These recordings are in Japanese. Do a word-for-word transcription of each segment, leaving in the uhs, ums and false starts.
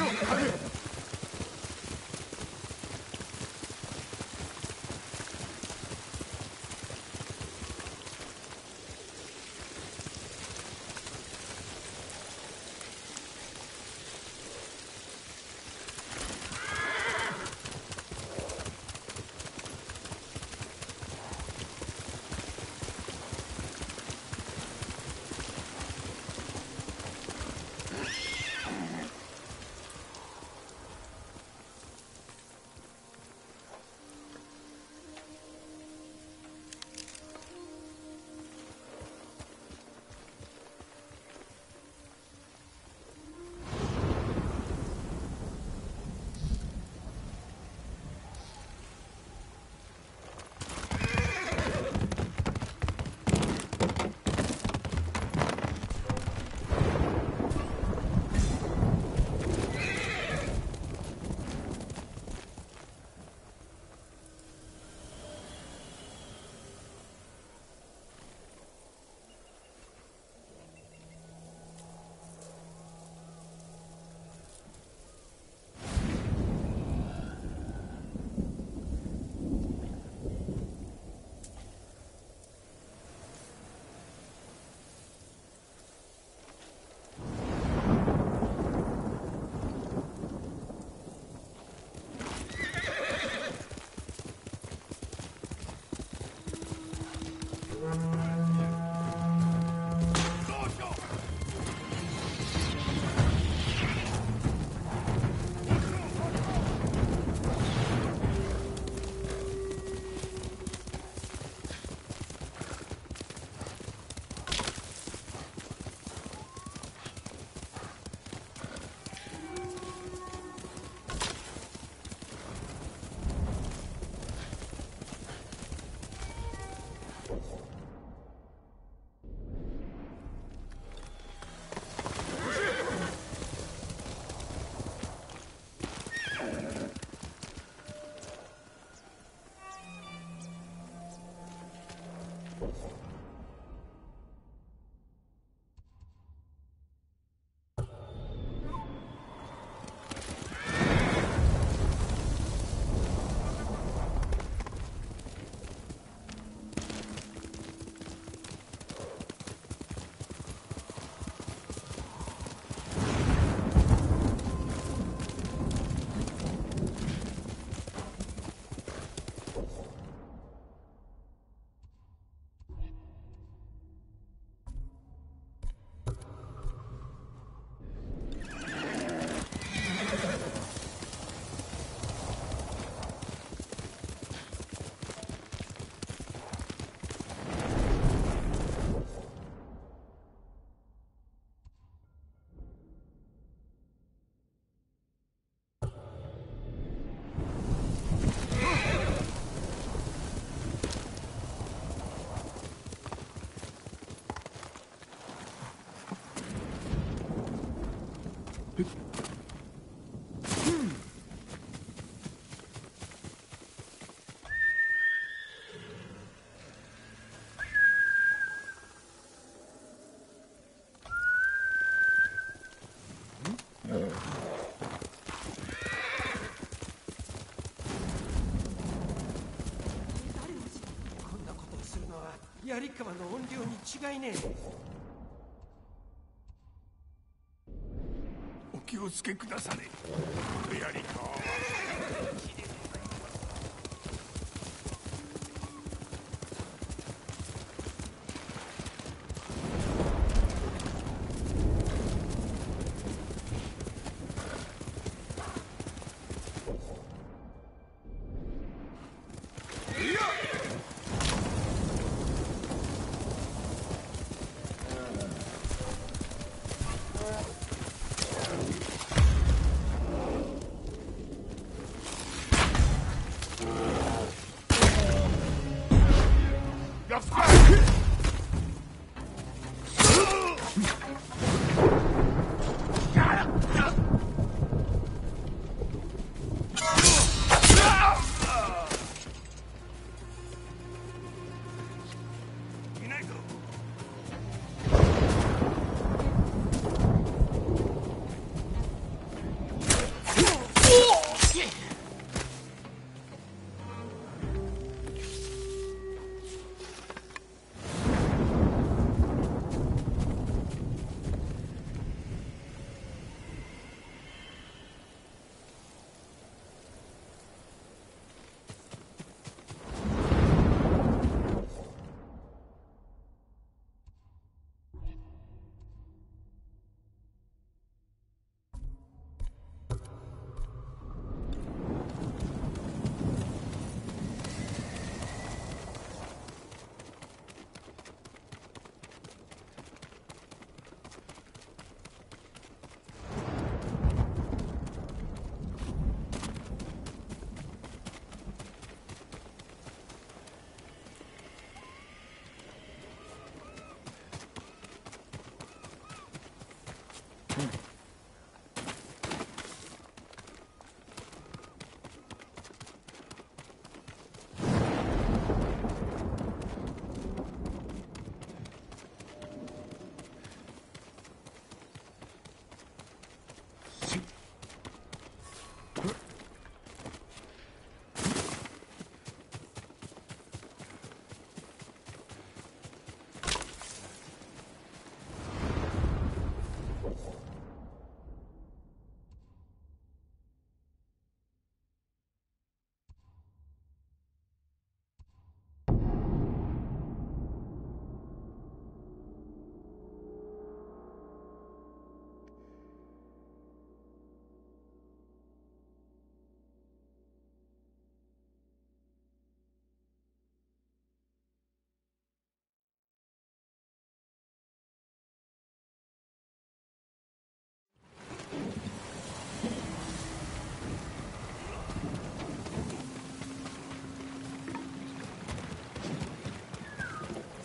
槍川の怨霊に違いねえ。 お気をつけくだされ。槍川は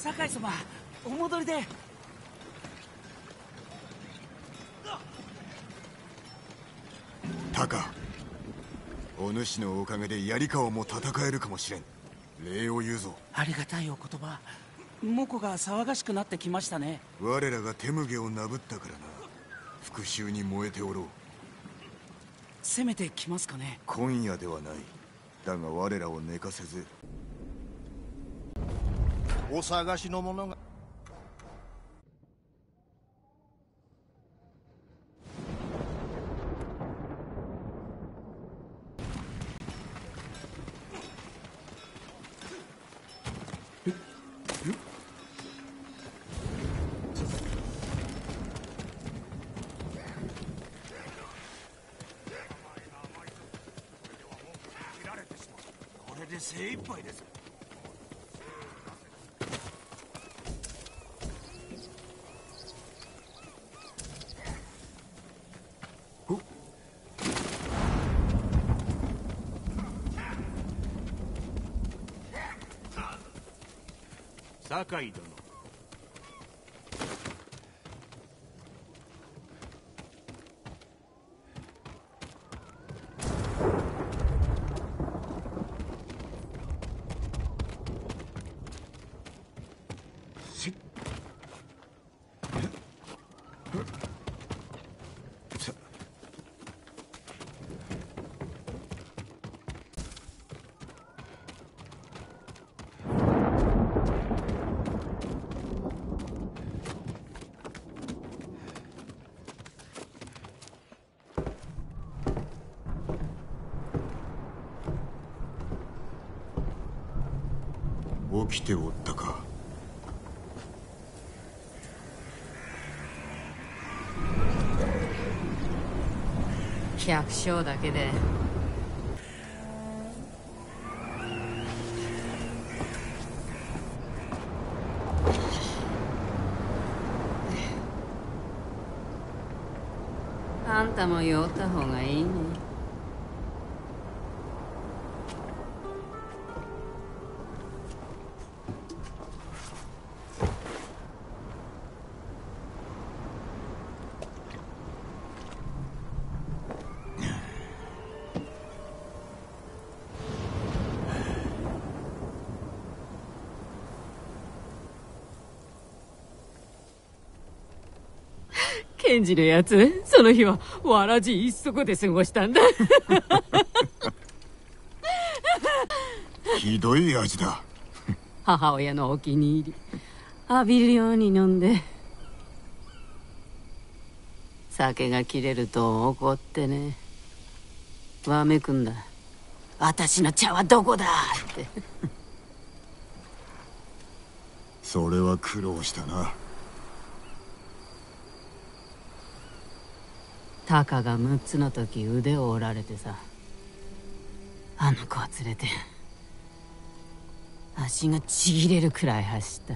酒井様、お戻りで。 タカ、お主のおかげで槍川も戦えるかもしれん。礼を言うぞ。 ありがたいお言葉。モコが騒がしくなってきましたね。 我らが手麦をなぶったからな。復讐に燃えておろう。 攻めてきますかね。 今夜ではない。だが我らを寝かせず。 お探しの者が。 これで精一杯です。酒井殿、 起きておったか。 百姓だけであんたも酔った方がいいね。ケンジのやつ、その日はわらじ一足で過ごしたんだ。 ひどい味だ。 母親のお気に入り、浴びるように飲んで、酒が切れると怒ってね、わめくんだ。私の茶はどこだって。 それは苦労したな。 タカがむっつの時腕を折られてさ、あの子を連れて足がちぎれるくらい走った。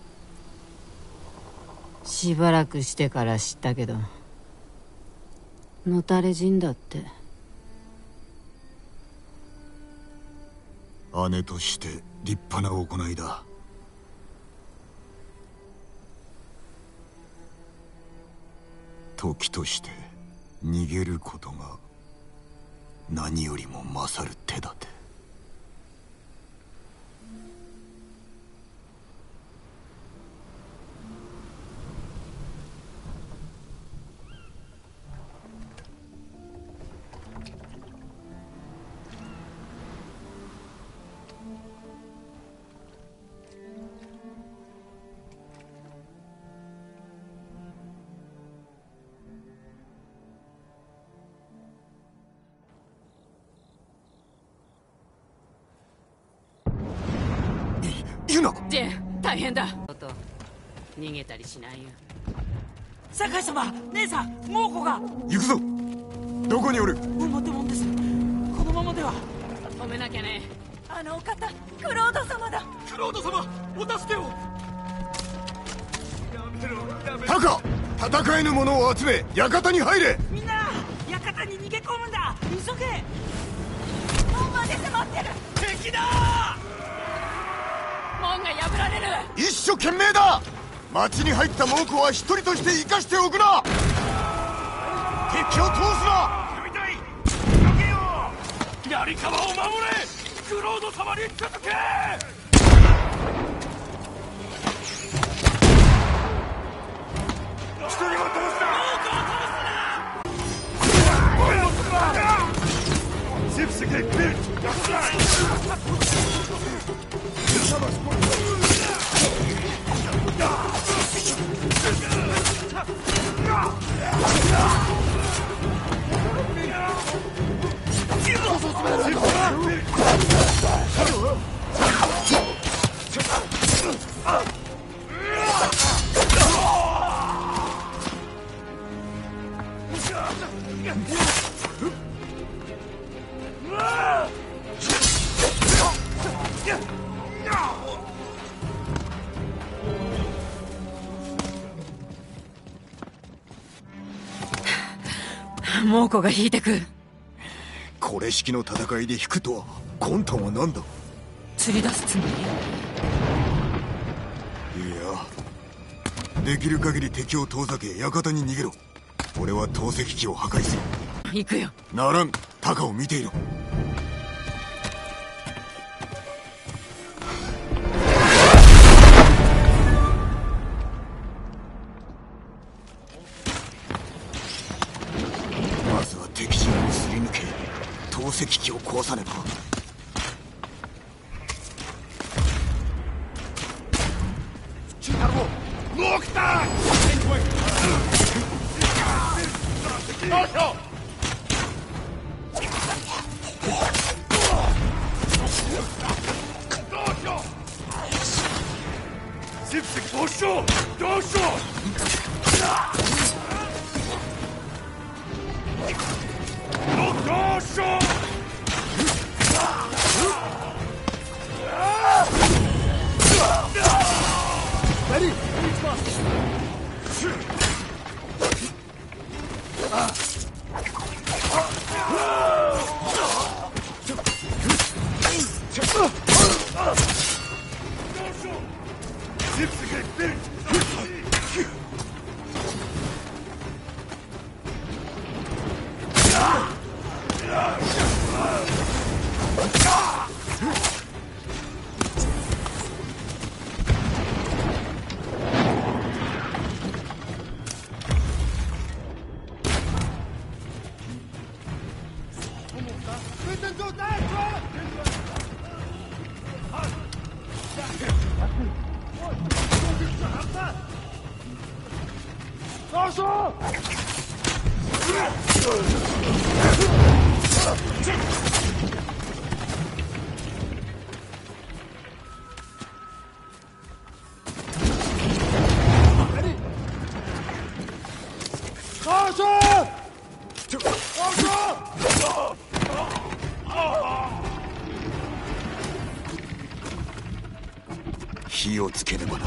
しばらくしてから知ったけど、のたれ死んだって。 姉として立派な行いだ。時として逃げることが何よりも勝る手立て。ユナ、 ジェン、大変だ。と逃げたりしないよ。 酒井様、姉さん、猛虎が。 行くぞ。どこにおる？ 表門です。このままでは。 止めなきゃね。 あのお方、クロード様だ。 クロード様、お助けを。 タカ、戦えぬ者を集め館に入れ。 みんな、館に逃げ込むんだ。急げ。門まで迫ってる。 敵だー。 門が破られる。 一生懸命だ。町に入った猛虎は一人として生かしておくな。敵を通すな。 槍川を守れ。クロード様に続け。一人も通すな。Zipsige Bild! Das Leid! 猛虎が引いてく。 これ式の戦いで引くとは。魂胆は何だ。 釣り出すつもり？ いや、できる限り敵を遠ざけ館に逃げろ。俺は投石機を破壊する。 行くよ。 ならん。タカを見ていろ。まずは敵陣をすり抜け投石機を壊さねば。火をつけねばな。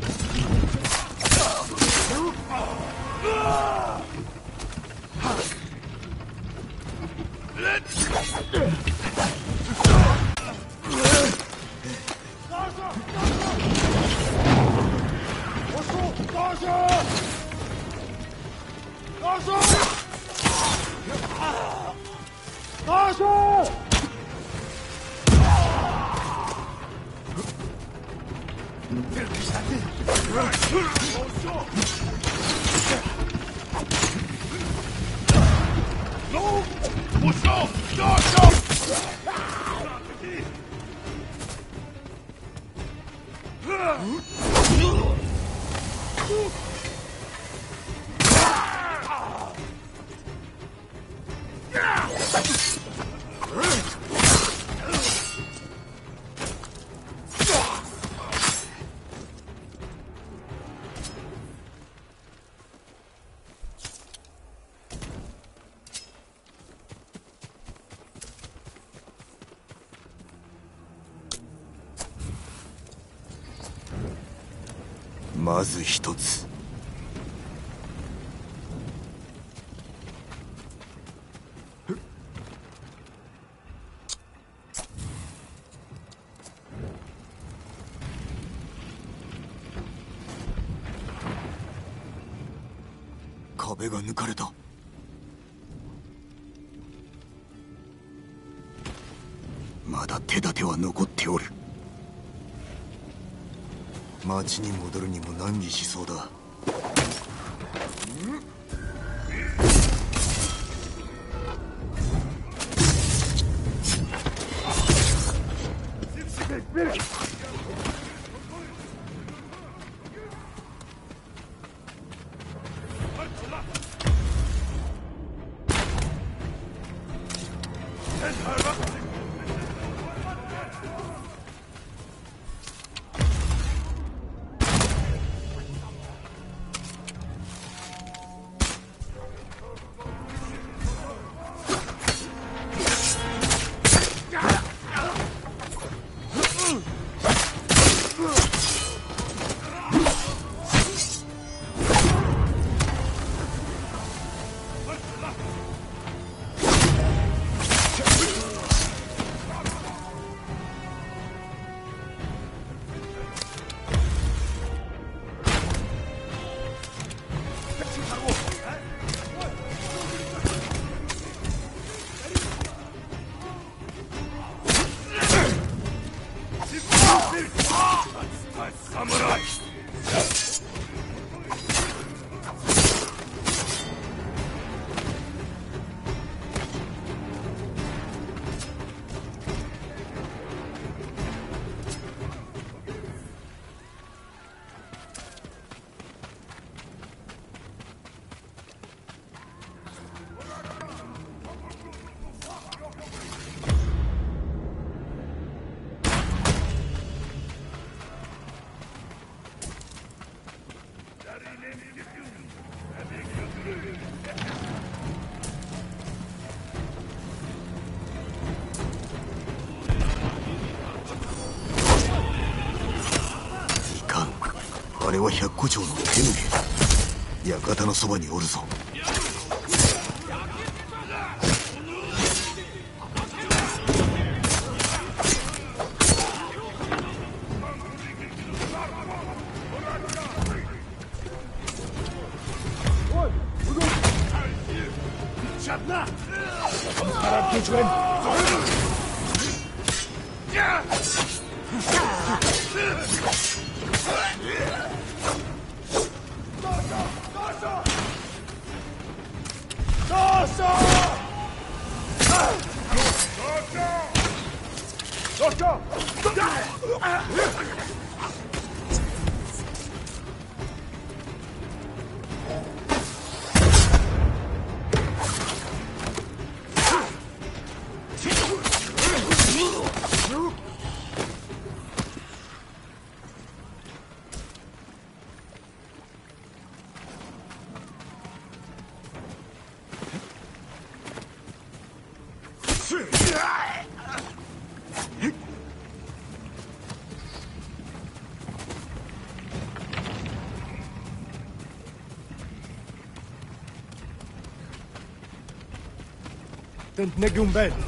まず一つ。 壁が抜かれた。まだ手立ては残っておる。町に戻るにも難儀しそうだ。あれは百虎町の手抜け。館のそばにおるぞ。 تنتنقوا من بعد.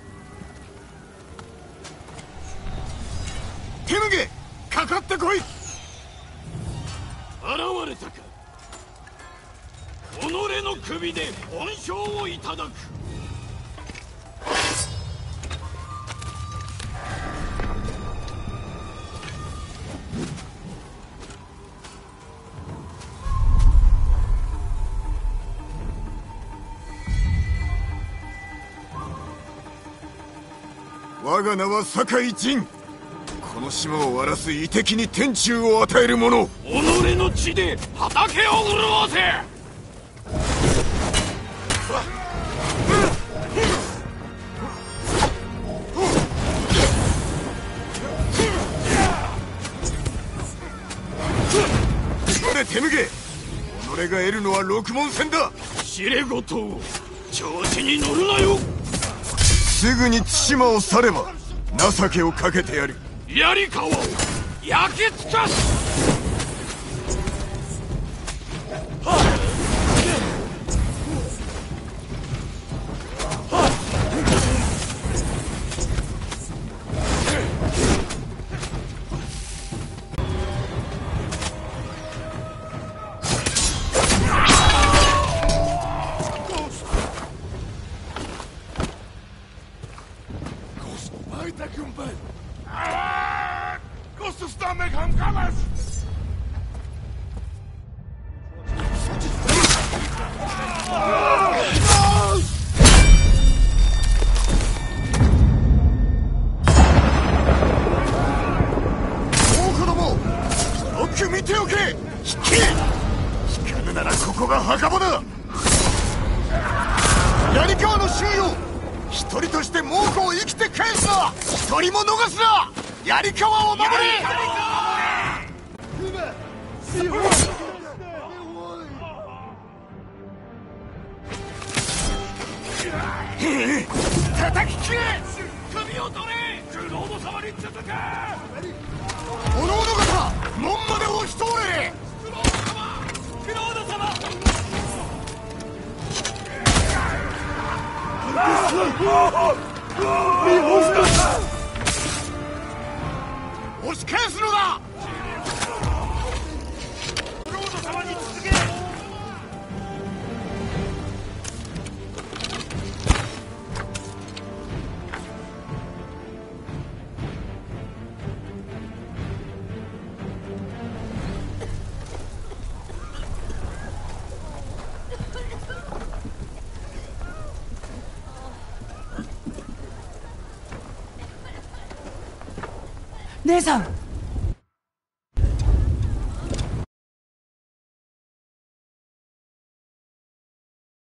手抜け、かかってこい。 現れたか。己の首で恩賞をいただく。 我が名は酒井仁。この島を荒らす遺敵に天誅を与える者。 己の血で畑を潤せ。 で手向け。己が得るのは六文銭だ。 知れごとを調子に乗るなよ。 すぐに対馬を去れば情けをかけてやる。 槍川を焼き尽かす。 槍川の周囲を一人として猛虎を生きて返すな。一人も逃すな。槍川を守れ。 叩き切れ。首を取れ。クロード様に続け。 おのおの方門まで押し通れ。 クロード様、クロード様。 押し返すのだ。 クロード様に続け。 姉さん。